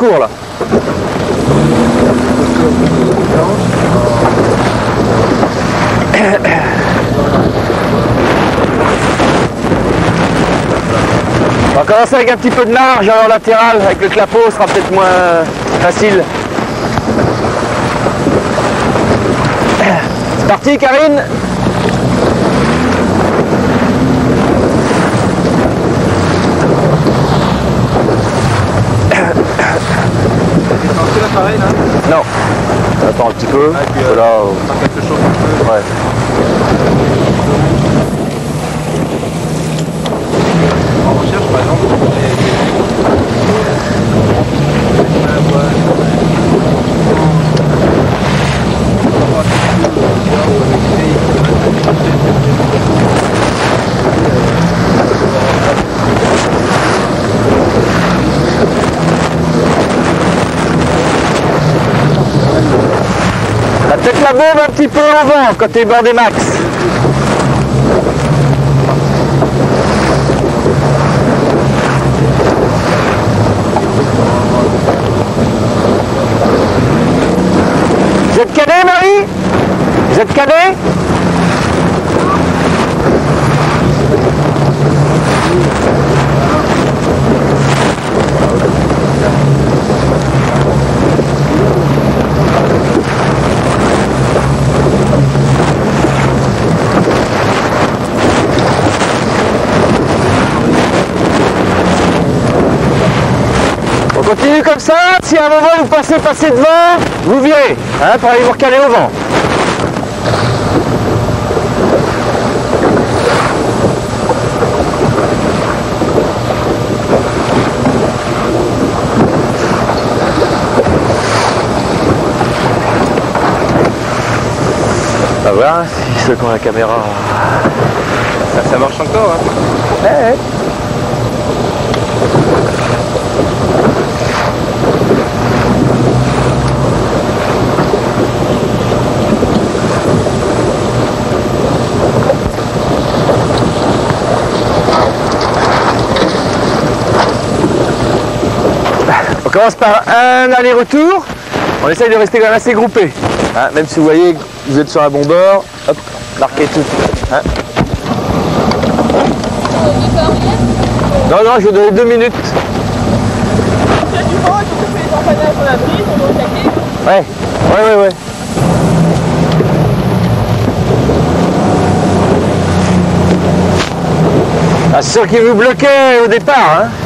secours là. On va commencer avec un petit peu de marge en latéral, avec le clapot, ce sera peut-être moins facile. C'est parti Karine. Pareil, là. Non. Attends un petit peu. Ah, puis, voilà. quelque chose un peu. Ouais. En recherche, par exemple, peut-être la bombe un petit peu au vent quand t'es bordé max. Vous êtes calé Marie? Vous êtes calé? On continue comme ça, si à un moment vous passez devant, vous virez, hein, pour aller vous recaler au vent. On va voir si ceux qui ont la caméra... ça marche encore, hein. Ouais. On commence par un aller-retour. On essaye de rester quand même assez groupé. Hein, même si vous voyez que vous êtes sur un bon bord, hop, marquez tout. Hein. Non, je vais donner 2 minutes. Il y a du vent, il faut que les empanages sur la brise, on doit attaquer. Ouais. Ah, c'est sûr qu'il vous bloquait au départ, hein.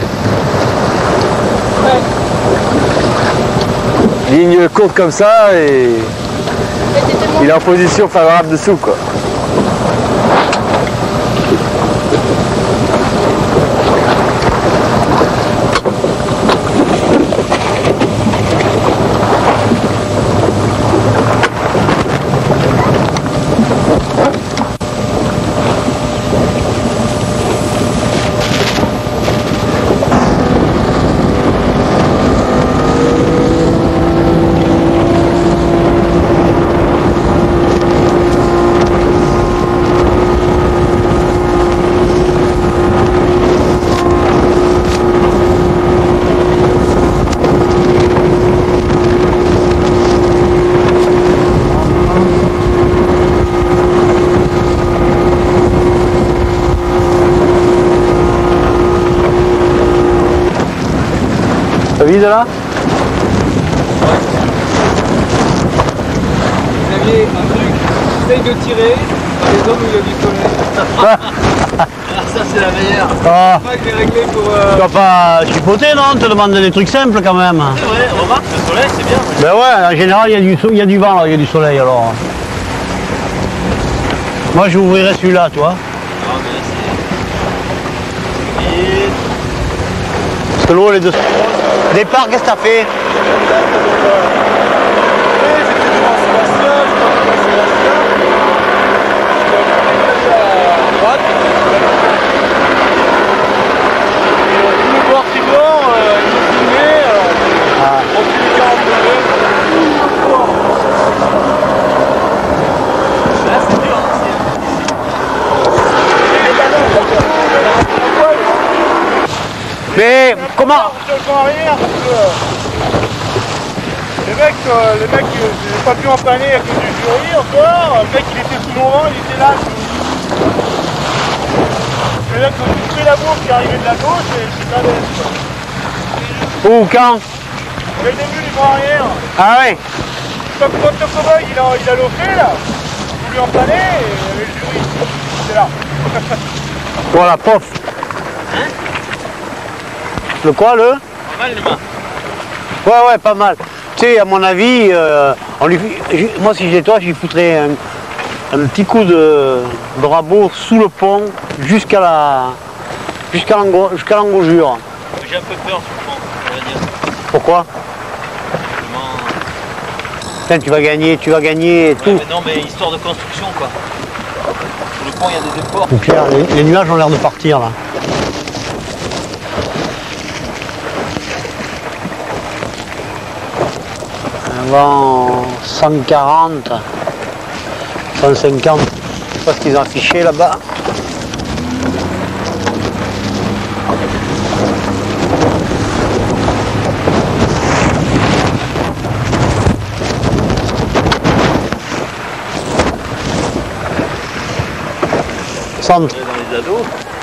Ouais. Ligne courte comme ça et il est en position favorable dessous, quoi. Ça vide là? Xavier, un truc, essaye de tirer dans les zones où il y a du soleil. Ça c'est la meilleure. Ah, Pas que les régler pour... tu vas pas chipoter, non? On te demande des trucs simples quand même. C'est vrai, remarque, le soleil c'est bien. Ben ouais, en général, il y a du vent, là, il y a du soleil alors. Moi, j'ouvrirais celui-là, toi. Non mais c'est... Parce que l'eau, les deux. Départ, qu'est-ce que t'as fait? Mais comment? Sur le camp arrière, parce que les mecs, j'ai pas pu empanner à cause du jury encore. Le mec, il était sous mon vent, il était là. Le mec, quand j'ai pris la bourre qui arrivait de la gauche, et je suis allé. Où, quand? Dès le début du camp arrière. Ah ouais. Quand le cow-boy, il a loffé, là, j'ai voulu empanner, et il y avait le jury. C'était là. Voilà, pof. Le quoi, le? Pas mal les mains. Ouais, pas mal. Tu sais, à mon avis, moi si j'étais toi, j'y foutrais un petit coup de rabot sous le pont jusqu'à l'engorgure. J'ai un peu peur sur le pont, on va dire. Pourquoi? Putain, tu vas gagner et tout. Ouais, mais non, mais histoire de construction quoi. Sur le pont, il y a des efforts. Et Pierre, les nuages ont l'air de partir là. Avant 140, 150, je sais pas ce qu'ils ont affiché là-bas. Centre. Dans les ados.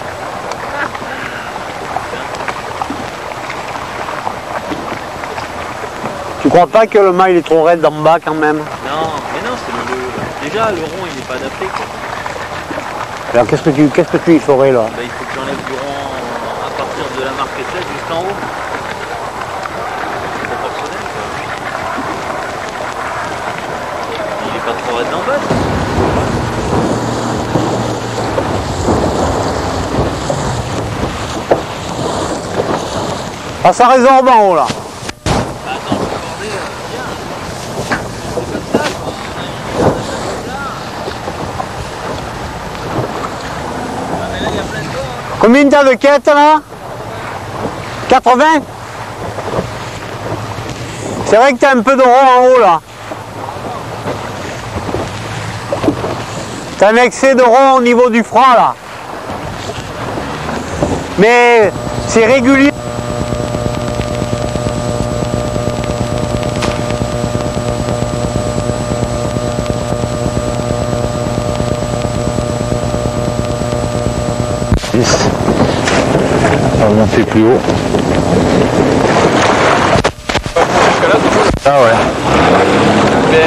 Tu crois pas que le mât il est trop raide d'en bas quand même? Non, mais non, c'est déjà le rond il n'est pas adapté quoi. Alors qu'est-ce que tu y ferais là? Bah, il faut que j'enlève du rond à partir de la marquette jusqu'en haut. C'est proportionnel quoi. Il est pas trop raide d'en bas. Ah, ça résorbe en haut là. Attends, je vais bien. C'est comme ça quoi. Ah mais là il y a plein de temps. Combien t'as de quêtes là? 80? C'est vrai que t'as un peu de rond en haut là. T'as un excès de rond au niveau du franc là. Mais c'est régulier. On va monter plus haut. Ah ouais. Mais...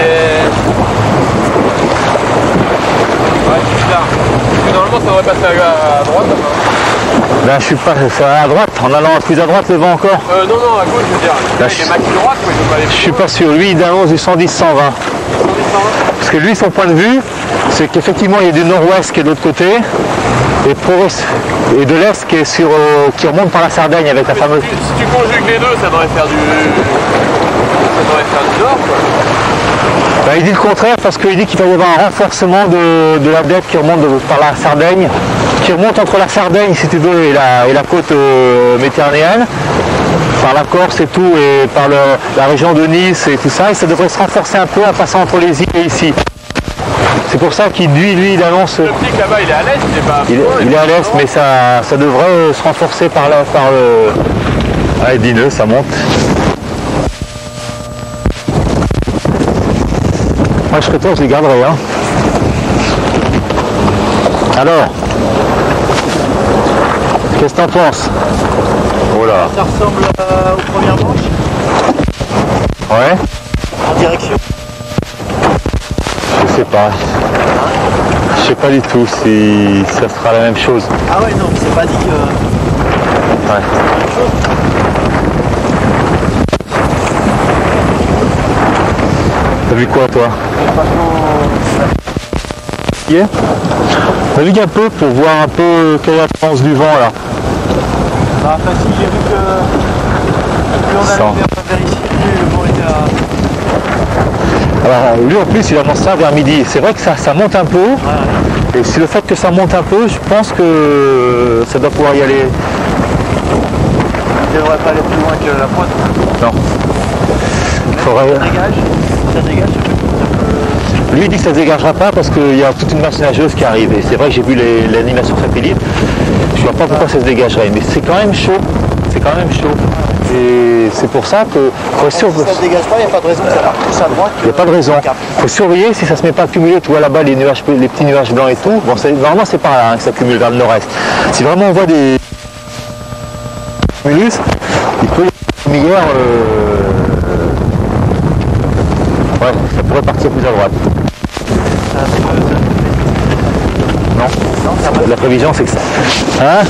Ouais, c'est bizarre. Parce que normalement ça devrait passer à droite. Là je suis pas à droite, en allant plus à droite le vent encore. Non, à gauche je veux dire. Là, Il est max droite quoi, il faut pas aller Je plus suis loin. pas sûr, lui il annonce du 110-120. Parce que lui son point de vue, c'est qu'effectivement il y a du nord-ouest qui est de l'autre côté, et de l'est qui est qui remonte par la Sardaigne avec la fameuse. Si tu conjugues les deux, ça devrait faire du nord quoi. Bah, il dit le contraire parce qu'il dit qu'il va y avoir un renforcement de la dette qui remonte par la Sardaigne, qui remonte entre la Sardaigne si tu veux et la côte méditerranéenne, par la Corse et tout, et par la région de Nice et tout ça, et ça devrait se renforcer un peu en passant entre les îles et ici. C'est pour ça qu'il lui il annonce. Le pic là-bas il est à l'est, il est pas. Il est à l'est, mais ça devrait se renforcer par le. Ah, dis-le, ça monte. Moi je serais toi, je les garderais. Hein. Alors, qu'est-ce que t'en penses? Oh là. Ça ressemble aux premières manches, Ouais, en direction. je sais pas. Je sais pas du tout si ça sera la même chose. Ah ouais, non, c'est pas dit que Ouais. T'as vu quoi toi? Yeah. Navigue un peu pour voir un peu quelle est la tendance du vent là. Bah, facile, j'ai vu que plus on Ça. allait vers ici, plus le vent était à... Alors lui en plus il annonce ça vers midi. C'est vrai que ça monte un peu. Et c'est le fait que ça monte un peu, je pense que ça doit pouvoir y aller. Il devrait pas aller plus loin que la pointe. Non. Il faudrait... Ça dégage, ça peut... Lui il dit que ça ne se dégagera pas parce qu'il y a toute une masse nageuse qui arrive. Et c'est vrai que j'ai vu l'animation satellite. Je ne vois pas pourquoi ça se dégagerait. Mais c'est quand même chaud. c'est quand même chaud. Et c'est pour ça que faut Si ça ne dégage pas, il n'y a pas de raison que ça parte plus à droite. il n'y a pas de raison. Il faut surveiller si ça ne se met pas à cumuler. Tu vois là-bas les nuages, les petits nuages blancs et tout. Bon, normalement c'est pas là hein, que ça cumule vers le nord-est. Si vraiment on voit des cumulus, il peut y avoir une lumière. Ouais, ça pourrait partir plus à droite. Non, la prévision c'est que ça. Hein?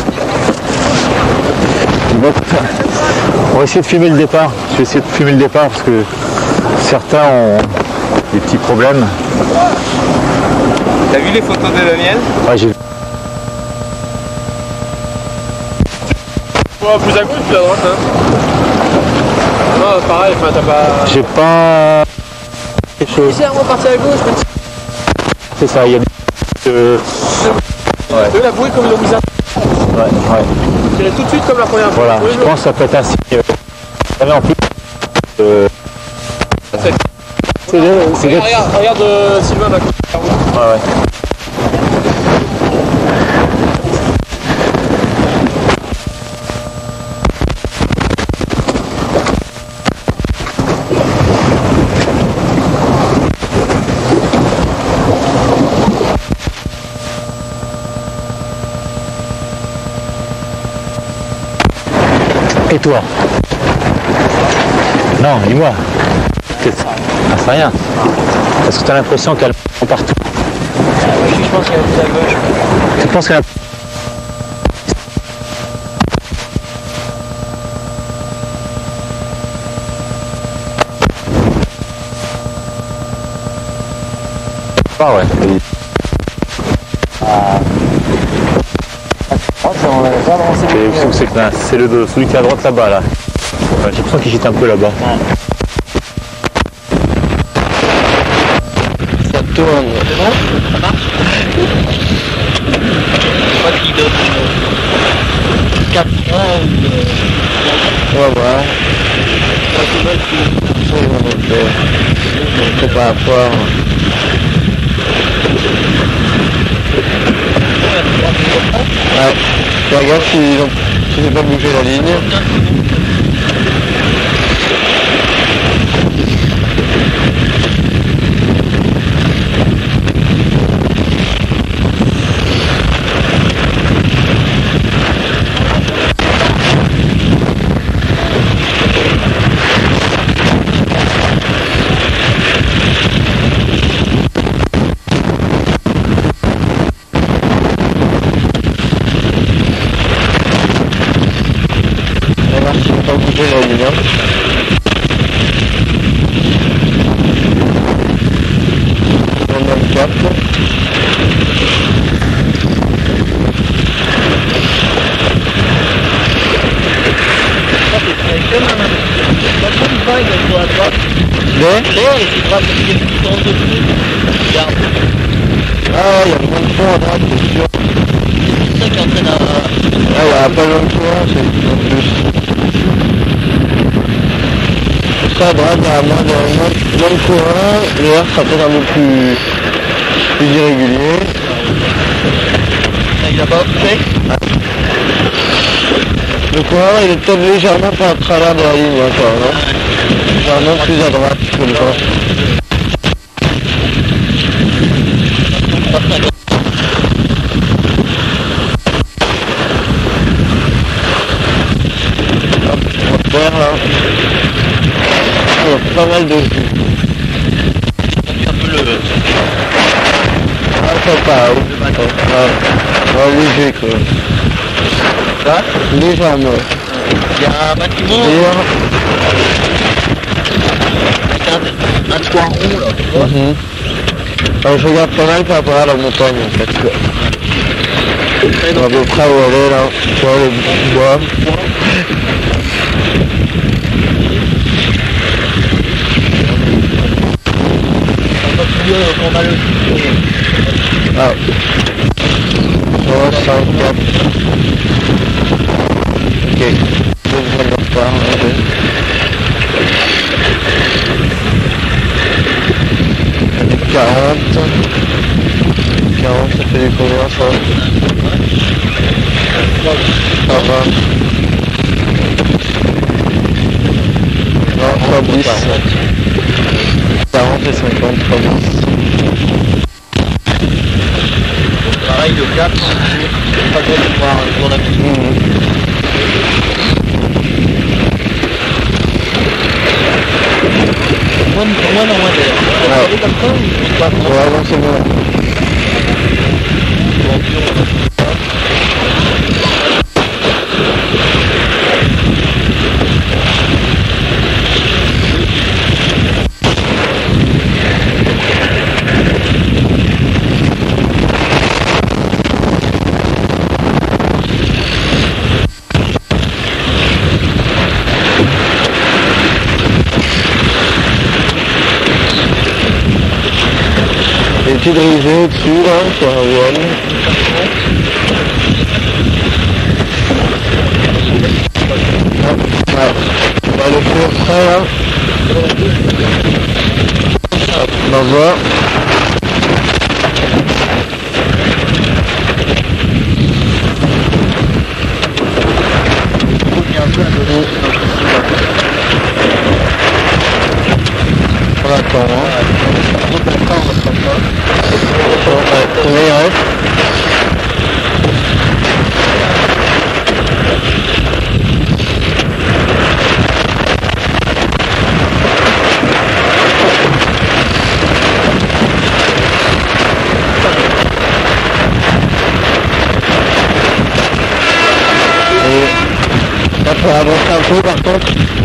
Bon, on va essayer de filmer le départ. Je vais essayer de filmer le départ parce que certains ont des petits problèmes. T'as vu les photos de Daniel? Ouais, j'ai vu. Ouais, plus à gauche, plus à droite, hein. Non, pareil, enfin t'as pas... J'ai pas quelque chose. Ici, on va partir à gauche, mais... C'est ça, il y a des. De la bouée comme le wizard. Ouais. Tirer tout de suite comme la première fois. Voilà, je pense que ça peut être un signe. En plus. C'est Regarde Sylvain là. ouais. Et toi? Non, dis-moi. Ah, c'est rien. Parce que tu as l'impression qu'elle est partout. Je pense qu'il y a plus à gauche. Tu penses qu'elle a... Ah ouais. C'est le celui qui est à droite là-bas là. Ouais, j'ai l'impression qu'il gîte un peu là-bas. Ça tourne. Ça marche? Pas de guide. 4 On va voir. On peut pas avoir. Ouais. Fais gaffe si j'ai pas bougé la ligne. Pas bouger la ligne. On a le cap. Ah, il y a moins de fond à droite, c'est sûr. C'est ça qui entraîne à... Ah, il y a pas loin de toi, c'est en plus. Ça, à droite, il y a moins de courant, l'air sera peut-être un peu plus irrégulier. Il a pas sec. Le courant, il est peut-être légèrement par travers de la ligne encore, non? Légèrement plus à droite, comme ça. Vert là. Il y a pas mal de jus. Un peu le... Ah, ça part. Ah, léger quoi. Ça? Légèrement. Il y a un bâtiment avec un toit rond là, tu vois. Je regarde pas mal par rapport à la montagne en fait. On va à peu près où elle est là. Tu vois le bois. On va le... Ah. 64. Ok. Je vais le refaire. Ok. 40. 40, ça fait des combien ça? Ça va. 3 10. 40 et 50, 3 10. Pareil, le 4, pas besoin de voir mon ami. Moins non, moins d'ailleurs. Ouais. Comme ça, Ouais, non, c'est bon. Des petits brisés dessus là, sur un wall. Ouais, on va le faire ça là. Hop, on va voir. On attend, hein. Combien il reste? Et ça faut avancer un peu par contre.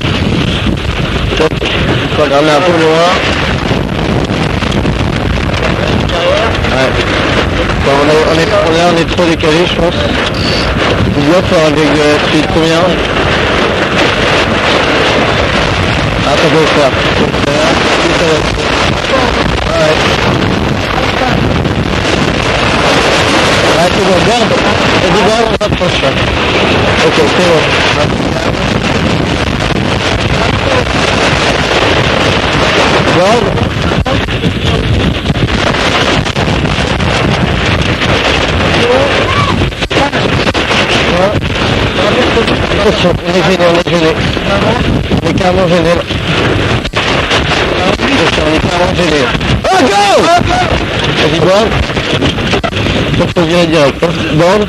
Il faut regarder un peu loin. Ouais. Bon, on est trop décalé, je pense. Tu dois faire avec celui de combien? Ah, ça peut le faire. Ouais. Ouais, c'est bon, garde. Vas-y, garde, on s'approche là. Ok, c'est bon. Garde. Attention, on est gêné, on est gêné. On est carrément gêné. Attention, on est carrément gêné. Oh, go! Vas-y, borde. Il faut virer direct, hein. Borde.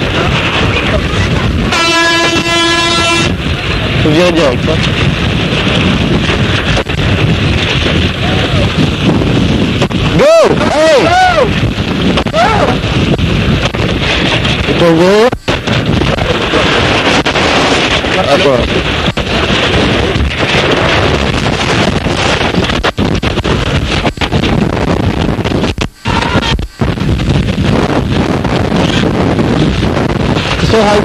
Faut virer direct, hein. Go! Hey! C'est ton go? Ah, quoi? So high.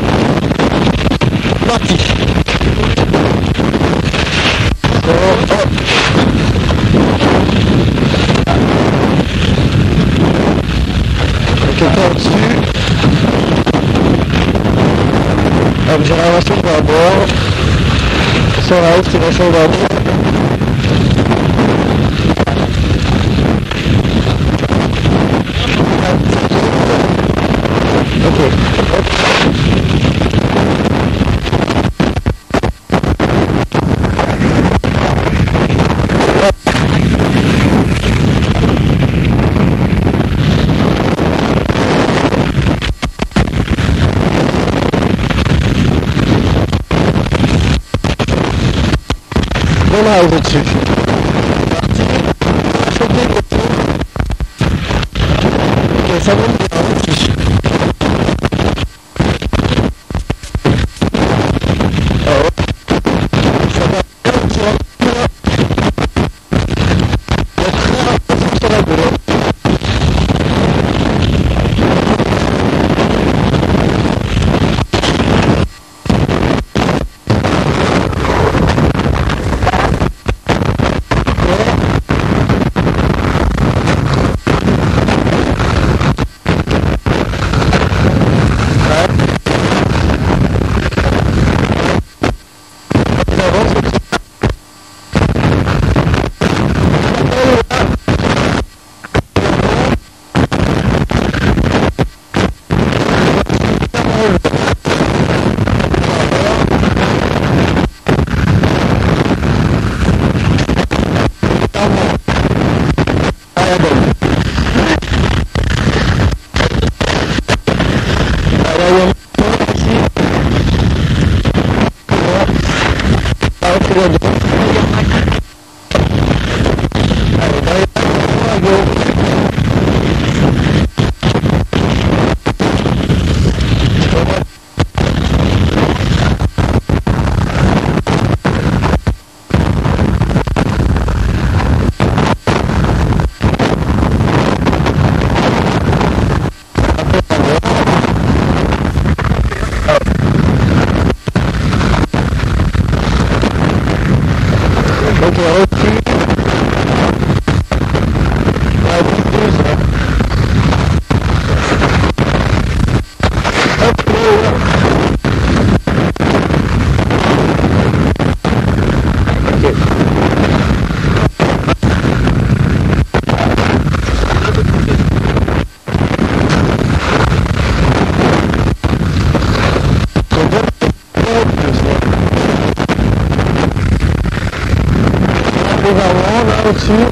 Parti. So, hop. Quelqu'un au-dessus. Hop, j'ai ramassé le bord. So high, c'est la chose à dire. Ok, hop. On a au-dessus. Ok, ça monte bien au-dessus. Au-dessus.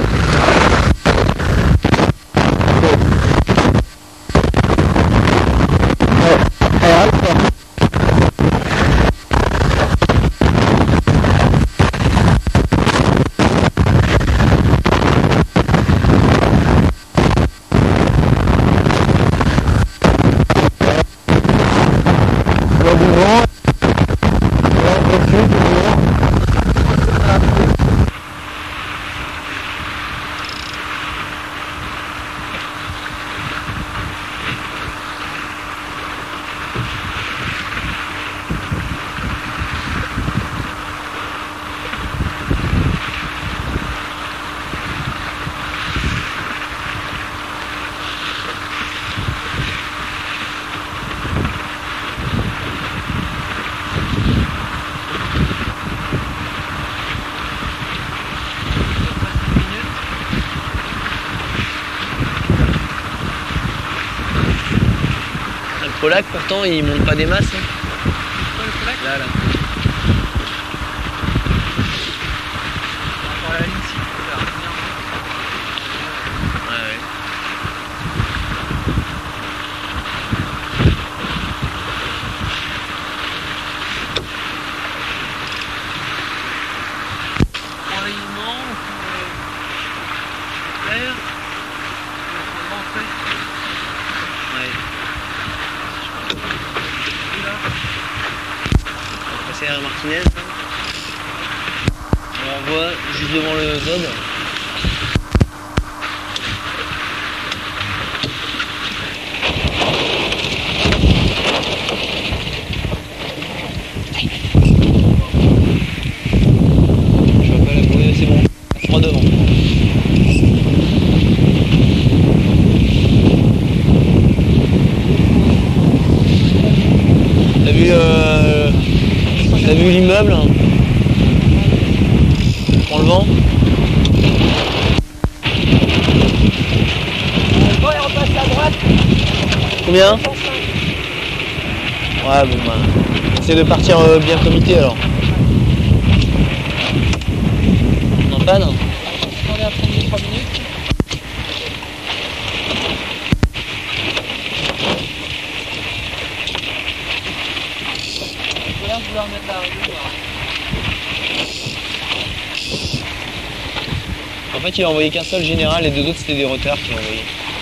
Le Polac pourtant il monte pas des masses. Hein. Là, là. Par la ligne ici, là. Ouais, ouais. Pareillement, faire. Ouais. C'est R. Martinez. On voit juste devant le Zod. Je vois pas la bouée, c'est bon. 3 devant. T'as vu l'immeuble? Prends le vent. Ouais, on passe à droite. Combien? Ouais, bon bah. Essaye de partir bien comité alors. En panne? On est à prendre 3 minutes. Là, on va remettre la rue. En fait, il a envoyé qu'un seul général, les deux autres c'était des retards qu'il a envoyé.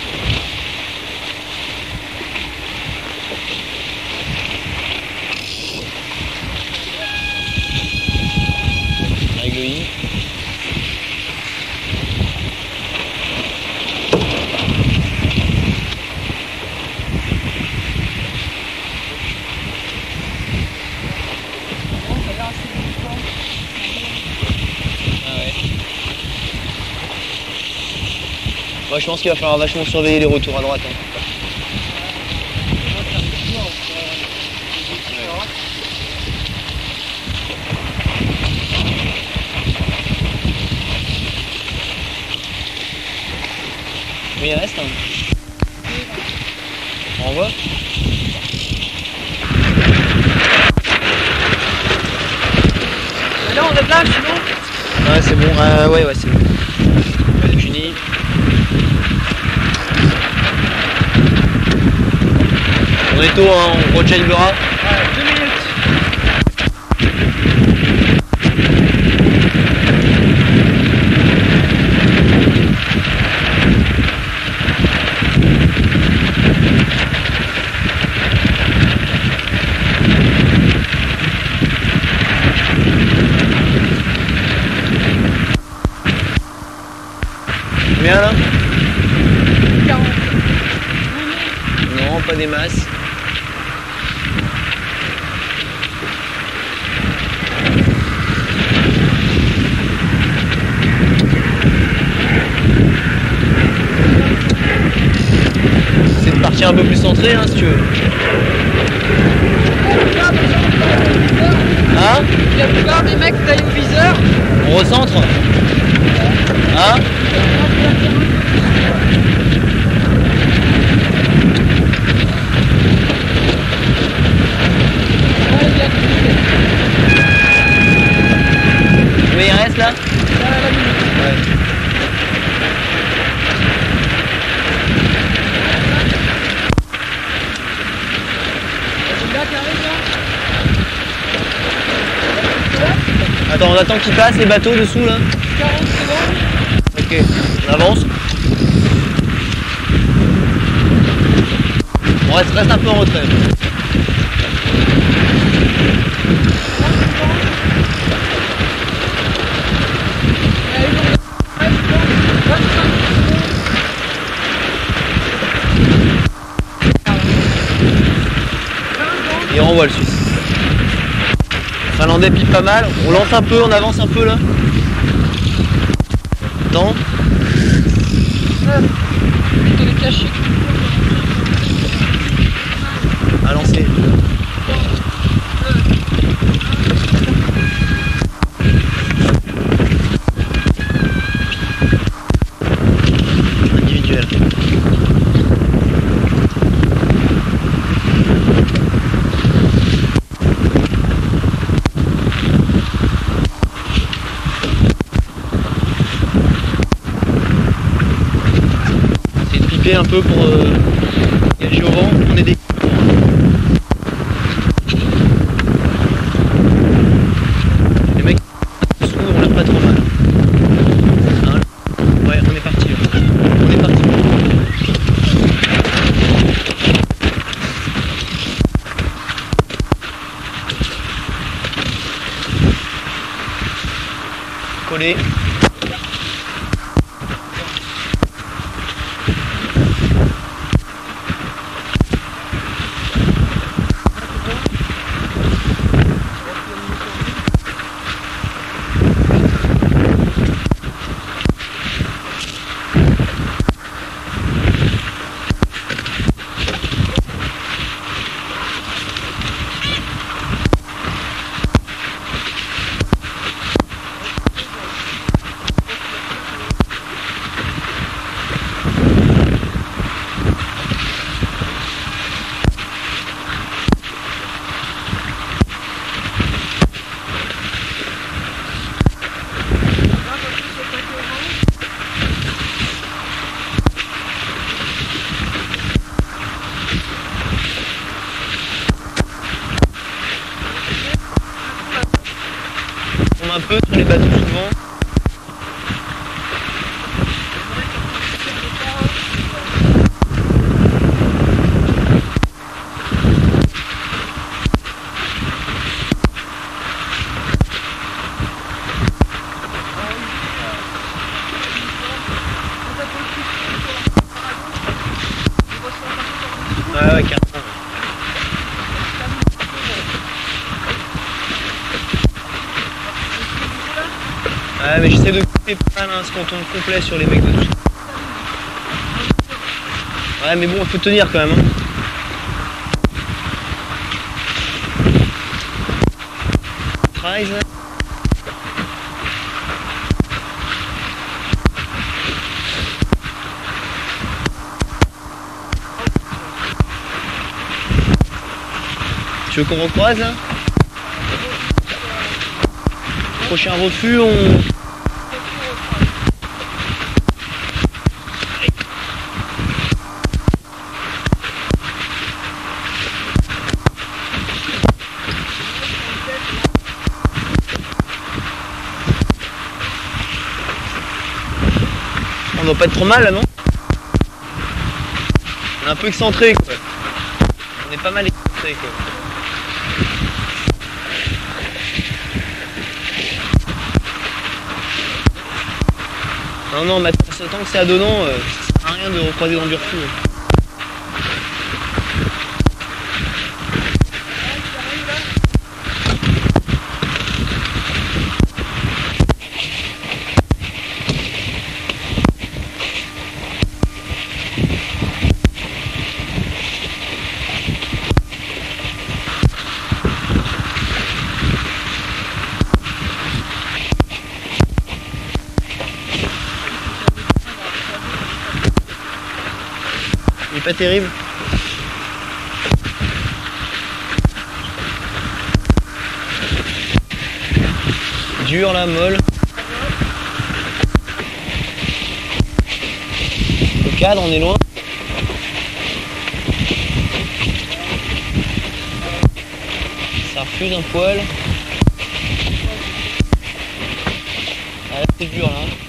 Avec le I. Moi je pense qu'il va falloir vachement surveiller les retours à droite. Hein. Mais il reste. Hein. On renvoie. Là, on est là, sinon. Ouais, c'est bon. Ouais, c'est bon. Fini. On est tôt, hein, on rechargera. Ouais, 2 minutes. Combien là? 40. Non, pas des masses. C'est de partir un peu plus centré, hein, si tu veux. Hein? La plupart des mecs taillent au viseur. On recentre? Hein? Mais il reste là? Ouais. Attends, on attend qu'il passe les bateaux dessous là? 40 secondes. Ok, on avance. On reste un peu en retrait. Et on renvoie le Suisse. Le Finlandais pipe pas mal. On lance un peu, on avance un peu là. Non? Plutôt les cacher. À lancer. Individuel. C'est de piper un peu pour gager au vent. On est des... Les mecs dessous on l'a pas trop mal. Hein, ouais, on est parti. On est parti. Collé. Un peu sur les bateaux souvent. Ouais, ouais, carrément. Ouais, mais j'essaie de couper pas mal, hein, ce qu'on tombe complet sur les mecs de dessous. Ouais, mais bon, il faut tenir quand même. Hein. Prize. Tu veux qu'on recroise là? Prochain refus, on... On doit pas être trop mal là, non? On est un peu excentré quoi. On est pas mal excentré quoi. Non, non, maintenant, tant que c'est à Donan, ça sert à rien de recroiser dans le Durfou. Il est pas terrible. Dur là, molle. Le cadre, on est loin. Ça refuse un poil. Ah là c'est dur là.